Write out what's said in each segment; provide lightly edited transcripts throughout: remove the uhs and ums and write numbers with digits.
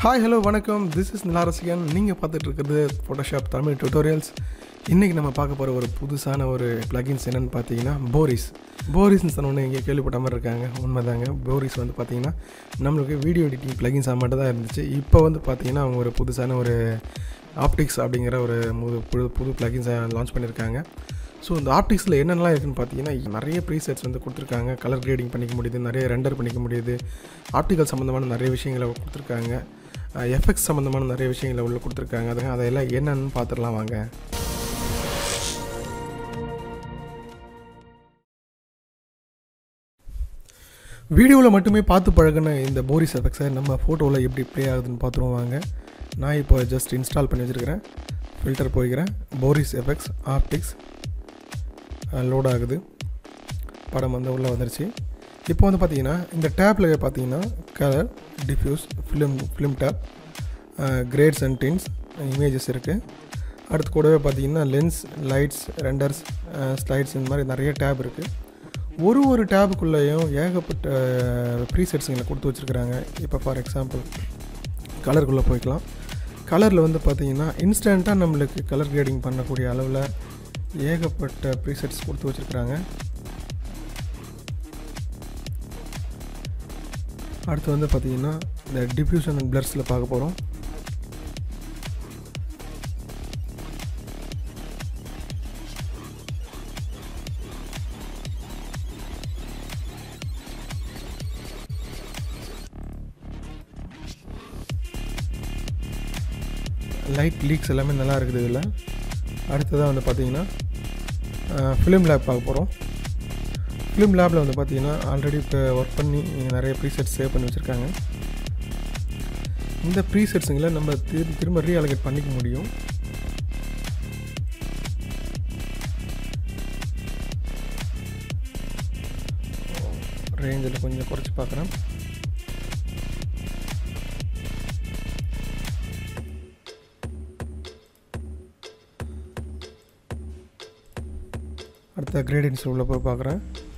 Hi hello வணக்கம், this is Nila Racigan. நீங்கள் பார்த்துட்டு இருக்கிறது ஃபோட்டோஷாப் தமிழ் டியூட்டோரியல்ஸ். இன்றைக்கி நம்ம பார்க்க போகிற ஒரு புதுசான ஒரு ப்ளகின்ஸ் என்னென்னு பார்த்தீங்கன்னா போரிஸ்ன்னு சொன்னோன்னே இங்கே கேள்விப்பட்ட மாதிரி இருக்காங்க. உண்மைதாங்க. போரிஸ் வந்து பார்த்திங்கன்னா நம்மளுக்கு வீடியோ எடிட்டிங் ப்ளகின்ஸாக மட்டும் தான் இருந்துச்சு. இப்போ வந்து பார்த்திங்கன்னா அவங்க ஒரு புதுசான ஒரு ஆப்டிக்ஸ் அப்படிங்கிற ஒரு புது ப்ளகின்ஸை லான்ச் பண்ணியிருக்காங்க. ஸோ இந்த ஆப்டிக்ஸில் என்னென்னலாம் இருக்குதுன்னு பார்த்தீங்கன்னா நிறைய ப்ரீசெட்ஸ் வந்து கொடுத்துருக்காங்க. கலர் கிரேடிங் பண்ணிக்க முடியுது, நிறைய ரெண்டர் பண்ணிக்க முடியுது, ஆப்டிக்கல் சம்மந்தமான நிறைய விஷயங்களை கொடுத்துருக்காங்க, எஃபெக்ட்ஸ் சம்மந்தமான நிறைய விஷயங்களை உள்ள கொடுத்துருக்காங்க. அதையெல்லாம் என்னென்னு பார்த்துடலாம் வாங்க. வீடியோவில் மட்டுமே பார்த்து பழகின இந்த போரிஸ் எஃபெக்ட்ஸை நம்ம ஃபோட்டோவில் எப்படி ப்ளே ஆகுதுன்னு பார்த்துருவோம் வாங்க. நான் இப்போ ஜஸ்ட் இன்ஸ்டால் பண்ணி வச்சுருக்கிறேன். ஃபில்டர் போய்க்கிறேன். போரிஸ் எஃபெக்ட்ஸ் ஆப்டிக்ஸ் லோட் ஆகுது. படம் வந்து உள்ளே வந்துருச்சு. இப்போ வந்து பார்த்திங்கன்னா இந்த டேப்பில் பார்த்திங்கன்னா colour, diffuse, film tape, grades and tints, images இருக்குது. அடுத்து கூடவே பார்த்திங்கன்னா லென்ஸ், லைட்ஸ், ரெண்டர்ஸ், ஸ்லைட்ஸ், இந்த மாதிரி நிறைய டேப் இருக்குது. ஒரு டேபுக்குள்ளேயும் ஏகப்பட்ட ப்ரீசெட்ஸுங்களை கொடுத்து வச்சுருக்குறாங்க. இப்போ ஃபார் எக்ஸாம்பிள் கலருக்குள்ளே போய்க்கலாம். கலரில் வந்து பார்த்திங்கன்னா இன்ஸ்டண்ட்டாக நம்மளுக்கு கலர் கிரேடிங் பண்ணக்கூடிய அளவில் ஏகப்பட்ட ப்ரீசெட்ஸ் கொடுத்து வச்சுருக்குறாங்க. அடுத்து வந்து பார்த்திங்கன்னா இந்த டிஃப்யூஷன் அண்ட் பிளர்ஸில் பார்க்க போகிறோம். லைட் லீக்ஸ் எல்லாமே நல்லா இருக்குது இதில். அடுத்ததாக வந்து பார்த்திங்கன்னா ஃபிலிம் லேப் பார்க்க போகிறோம். ஃபிலிம் லேபில் வந்து பார்த்திங்கன்னா ஆல்ரெடி இப்போ ஒர்க் பண்ணி நிறைய ப்ரீசெட்ஸ் சேவ் பண்ணி வச்சுருக்காங்க. இந்த ப்ரீசெட்ஸுங்களை நம்ம திரும்ப ரீஅலோகேட் பண்ணிக்க முடியும். ரேஞ்சில் கொஞ்சம் குறைச்சி பார்க்குறேன். அடுத்த கிரேடியன்ஸ் உள்ள போய் பார்க்குறேன்.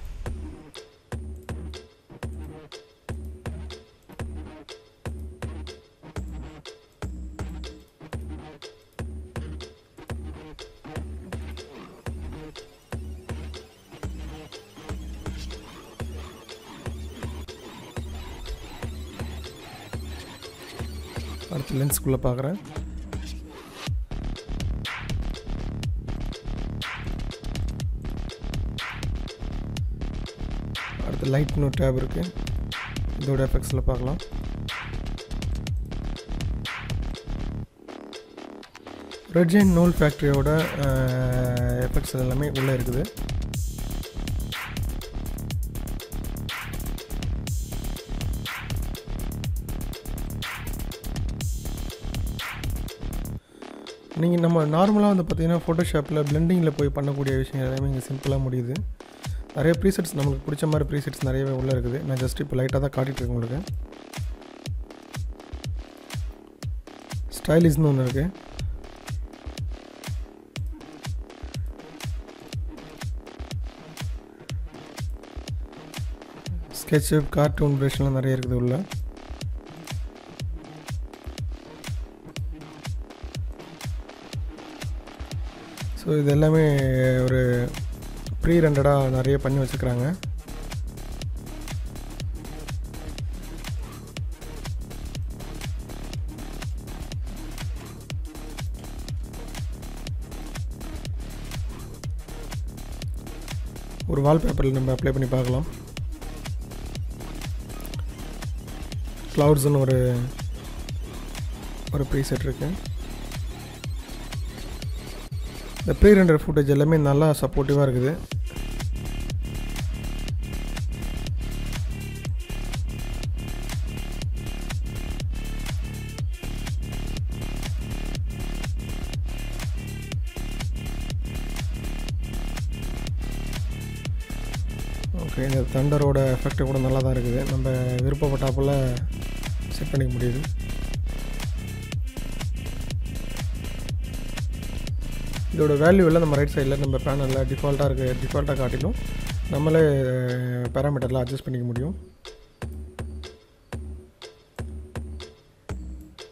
அடுத்து லென்ஸ்குள்ளே பார்க்குறேன். அடுத்து லைட்னு ஒரு டேப் இருக்குது. இதோட எஃபெக்ட்ஸில் பார்க்கலாம். ரெட்ஜைன் நோல் ஃபேக்ட்ரியோட எஃபெக்ட்ஸ் எல்லாமே உள்ளே இருக்குது. நீங்கள் நம்ம நார்மலாக வந்து பார்த்திங்கன்னா ஃபோட்டோஷாப்பில் பிளெண்டிங்கில் போய் பண்ணக்கூடிய விஷயம் எல்லாமே இங்கே சிம்பிளாக முடியுது. நிறைய ப்ரீசெட்ஸ் நம்மளுக்கு பிடிச்ச மாதிரி ப்ரீசெட்ஸ் நிறையவே உள்ளே இருக்குது. நான் ஜஸ்ட் இப்போ லைட்டாக தான் காட்டிகிட்ருக்கேன் உங்களுக்கு. ஸ்டைலிஷ்னு ஒன்று இருக்குது. ஸ்கெட்சு, கார்ட்டூன் ப்ரஷ்லாம் நிறைய இருக்குது உள்ள. ஸோ இது எல்லாமே ஒரு ப்ரீ ரெண்டடாக நிறைய பண்ணி வச்சுருக்குறாங்க. ஒரு வால்பேப்பரில் நம்ம அப்ளை பண்ணி பார்க்கலாம். க்ளவுட்ஸ்னு ஒரு ப்ரீசெட் இருக்குது. இந்த ப்ரீ ரெண்டர் ஃபுட்டேஜ் எல்லாமே நல்லா சப்போர்ட்டிவாக இருக்குது. ஓகே, இந்த தண்டரோட எஃபெக்ட் கூட நல்லா தான் இருக்குது. நம்ம விருப்பப்பட்டாப்பில் செட் பண்ணிக்க முடியுது. இதோட வேல்யூ எல்லாம் நம்ம ரைட் சைடில் நம்ம பேனலில் டிஃபால்ட்டாக காட்டிலும் நம்மளே பேராமீட்டரில் அட்ஜஸ்ட் பண்ணிக்க முடியும்.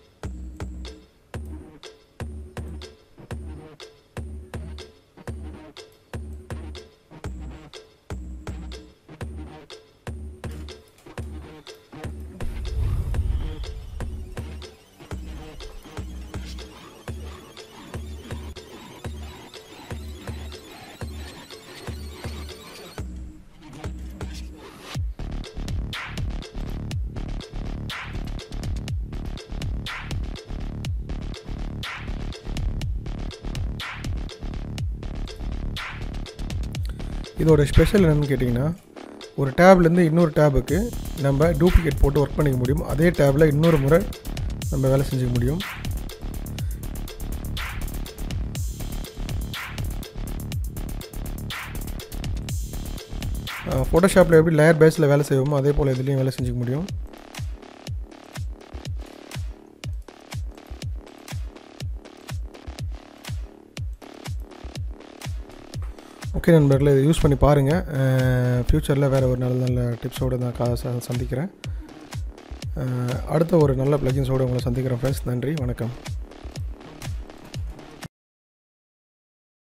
இதோட ஸ்பெஷல் என்னென்னு கேட்டிங்கன்னா, ஒரு டேப்லேருந்து இன்னொரு டேபுக்கு நம்ம டூப்ளிகேட் போட்டு ஒர்க் பண்ணிக்க முடியும். அதே டேபில் இன்னொரு முறை நம்ம வேலை செஞ்சுக்க முடியும். ஃபோட்டோஷாப்பில் எப்படி லேயர் பேஸில் வேலை செய்வோமோ அதே போல் இதுலேயும் வேலை செஞ்சுக்க முடியும். ஓகே நண்பர்களே, இதை யூஸ் பண்ணி பாருங்கள். ஃப்யூச்சரில் வேறு ஒரு நல்ல நல்ல டிப்ஸோடு நான் சந்திக்கிறேன். அடுத்த ஒரு நல்ல ப்ளகின்ஸோடு உங்களை சந்திக்கிறேன் ஃப்ரெண்ட்ஸ். நன்றி, வணக்கம்.